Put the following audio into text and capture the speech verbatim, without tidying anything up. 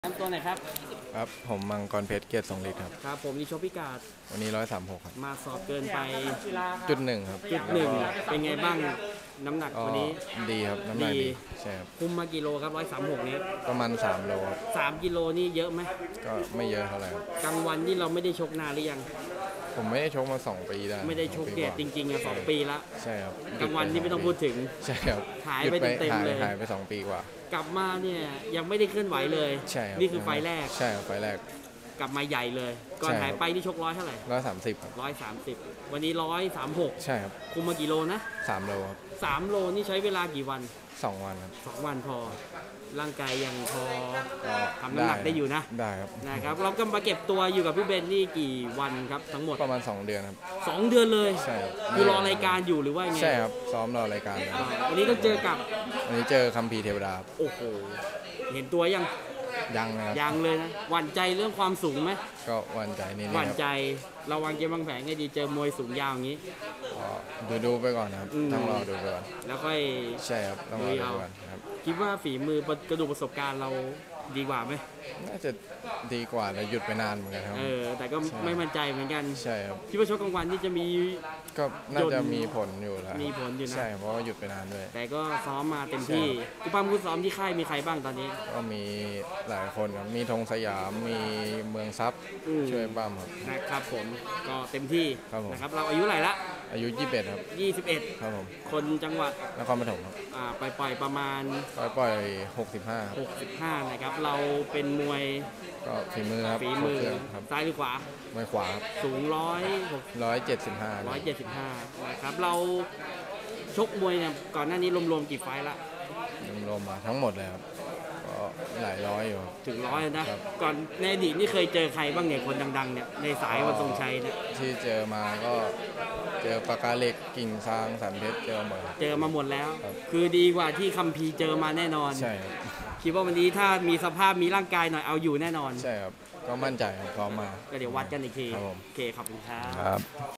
ทำตัวไหนครับครับผมมังกรเพชรเกียรติทรงฤทธิ์ครับครับผมนี่ชกพิกัดวันนี้ร้อยสามหกครับมาสอบเกินไปจุดหนึ่งครับจุดหนึ่งเป็นไงบ้างน้ำหนักวันนี้ดีครับน้ำหนักดีดีใช่ครับคุมมากี่โลครับร้อยสามหกนี้ประมาณสามโลครับสามกิโลนี่เยอะไหมก็ไม่เยอะเท่าไหร่ครับกลางวันที่เราไม่ได้ชกนานหรือยังผมไม่ได้ชกมาสองปีได้ไม่ได้ชกเกียรติจริงๆอะสองปีละใช่ครับกลางวันนี่ไม่ต้องพูดถึงใช่ครับหายไปเต็มๆเลยหายไปสองปีกว่ากลับมาเนี่ยยังไม่ได้เคลื่อนไหวเลยใช่ครับนี่คือไฟแรกใช่ครับไฟแรกกลับมาใหญ่เลยก่อนหายไปนี่ชกร้อยเท่าไหร่ร้อยสามสิบครับร้อยสามสิบวันนี้ร้อยสามหกใช่ครับคุมมากี่โลนะสามโลครับสามโลนี่ใช้เวลากี่วันสองวันครับสองวันพอร่างกายยังพอก็ทำน้ำหนักได้อยู่นะได้ครับนะครับเราก็มาเก็บตัวอยู่กับพี่เบนนี่กี่วันครับทั้งหมดประมาณสองเดือนครับสองเดือนเลยใช่ครับคือรอรายการอยู่หรือว่าไงใช่ครับซ้อมรอรายการเลยวันนี้ต้องเจอกับวันนี้เจอคัมภีร์เทวดาโอ้โหเห็นตัวยังยังนะครับยังเลยนะหวั่นใจเรื่องความสูงไหมก็หวั่นใจนิดนึงหวั่นใจระวังเกมวางแผนให้ดีเจอมวยสูงยาวอย่างนี้ดูดูไปก่อนนะครับต้องรอดูไปก่อนแล้วค่อยใช่ครับต้องรอดูก่อนครับคิดว่าฝีมือกระดูกประสบการณ์เราดีกว่าไหมน่าจะดีกว่าแล้วหยุดไปนานเหมือนกันครับเออแต่ก็ไม่มั่นใจเหมือนกันใช่ครับคิดว่าชกกลางวันนี่จะมีก็น่าจะมีผลอยู่แล้วมีผลอยู่นะใช่เพราะว่าหยุดไปนานด้วยแต่ก็ซ้อมมาเต็มที่กุปั้มกุซ้อมที่ค่ายมีใครบ้างตอนนี้ก็มีหลายคนครับมีธงสยามมีเมืองซับช่วยปั้มครับนะครับผมก็เต็มที่นะครับเราอายุเท่าไหร่ละอายุยี่สิบเอ็ดครับยี่สิบเอ็ดครับผมคนจังหวัดนครปฐมครับอ่าปล่อยประมาณปล่อยปล่อยหกสิบห้าหกสิบห้านะครับเราเป็นมวยก็ฝีมือครับฝีมือซ้ายหรือขวาไม่ขวาสูงร้อยร้อยเจ็ดสิบห้าร้อยเจ็ดสิบห้านะครับเราชกมวยเนี่ยก่อนหน้านี้รวมๆกี่ไฟล์ละรวมๆมาทั้งหมดเลยครับก็หลายร้อยอยู่ถึงร้อยนะก่อนในอดีตนี่เคยเจอใครบ้างเนี่ยคนดังๆเนี่ยในสายวันทรงชัยเนี่ยที่เจอมาก็เจอปากกาเหล็กกิ่งซางสันเพชรเจอหมดเจอมาหมดแล้วคือดีกว่าที่คัมภีร์เจอมาแน่นอนใช่ครับคิดว่าวันนี้ถ้ามีสภาพมีร่างกายหน่อยเอาอยู่แน่นอนใช่ครับก็มั่นใจครับพร้อมมาก็เดี๋ยววัดกันอีกทีโอเคขอบคุณครับ